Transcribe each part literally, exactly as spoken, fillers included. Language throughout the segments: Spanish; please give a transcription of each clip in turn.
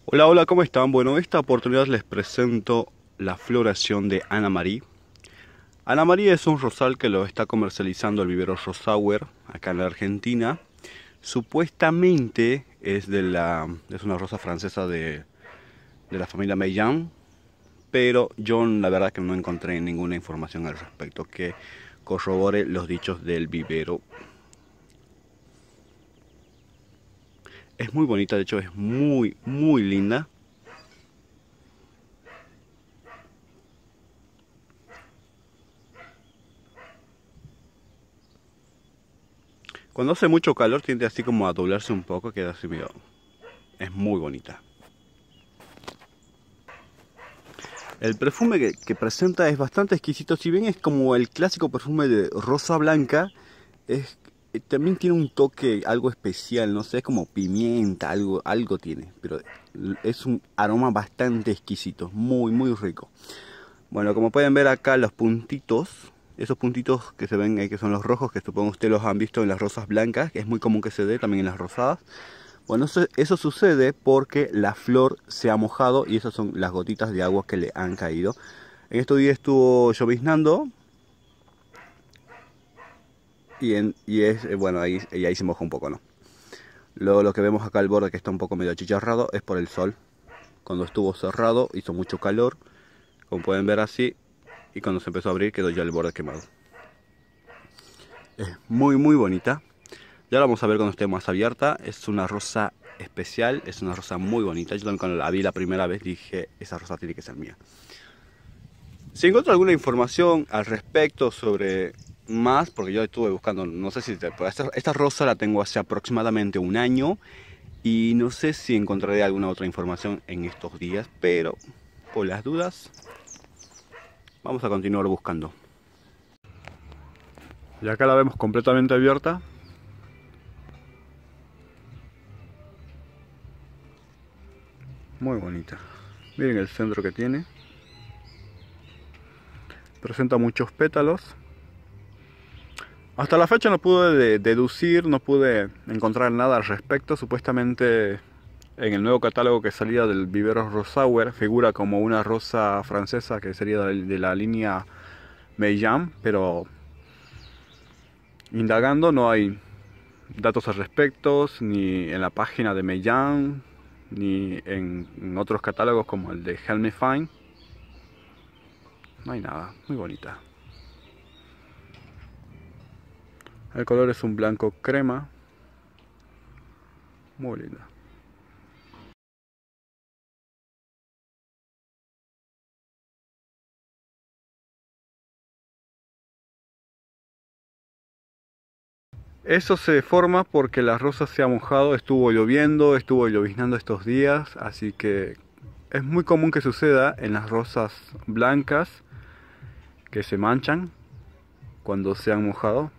Hola, hola, ¿cómo están? Bueno, esta oportunidad les presento la floración de Ana María. Ana María es un rosal que lo está comercializando el vivero Rosauer acá en la Argentina. Supuestamente es de la es una rosa francesa de, de la familia Meillan, pero yo la verdad que no encontré ninguna información al respecto que corrobore los dichos del vivero. Es muy bonita, de hecho es muy, muy linda. Cuando hace mucho calor tiende así como a doblarse un poco, queda así medio. Es muy bonita. El perfume que, que presenta es bastante exquisito, si bien es como el clásico perfume de rosa blanca, es, eh, también tiene un toque algo especial, no sé, es como pimienta, algo, algo tiene, pero es un aroma bastante exquisito, muy muy rico. Bueno, como pueden ver acá los puntitos, esos puntitos que se ven ahí que son los rojos, que supongo ustedes los han visto en las rosas blancas, que es muy común que se dé también en las rosadas. Bueno, eso, eso sucede porque la flor se ha mojado y esas son las gotitas de agua que le han caído. En estos días estuvo lloviznando y, en, y es, eh, bueno, ahí, y ahí se moja un poco, ¿no? Luego lo que vemos acá al borde que está un poco medio achicharrado es por el sol. Cuando estuvo cerrado hizo mucho calor, como pueden ver así, y cuando se empezó a abrir quedó ya el borde quemado. Es muy muy bonita. Ya la vamos a ver cuando esté más abierta. Es una rosa especial, es una rosa muy bonita. Yo también cuando la vi la primera vez dije, esa rosa tiene que ser mía. Si encuentro alguna información al respecto sobre más, porque yo estuve buscando, no sé si te, esta, esta rosa la tengo hace aproximadamente un año y no sé si encontraré alguna otra información en estos días, pero por las dudas vamos a continuar buscando. Y acá la vemos completamente abierta. Muy bonita. Miren el centro que tiene. Presenta muchos pétalos. Hasta la fecha no pude deducir, no pude encontrar nada al respecto. Supuestamente en el nuevo catálogo que salía del vivero Rosauer figura como una rosa francesa que sería de la línea Meillan, pero indagando no hay datos al respecto, ni en la página de Meillan, ni en, en otros catálogos como el de Helme Fine. No hay nada, muy bonita. El color es un blanco crema, muy linda. Eso se forma porque la rosa se ha mojado, estuvo lloviendo, estuvo lloviznando estos días, así que es muy común que suceda en las rosas blancas que se manchan cuando se han mojado.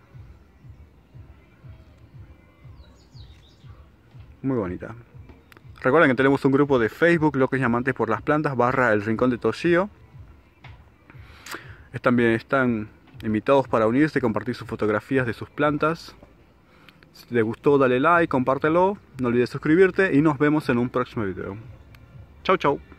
Muy bonita. Recuerden que tenemos un grupo de Facebook, Locos y Amantes por las Plantas, barra El Rincón de Toshio. También están invitados para unirse y compartir sus fotografías de sus plantas. Si te gustó, dale like, compártelo, no olvides suscribirte y nos vemos en un próximo video. Chau, chau.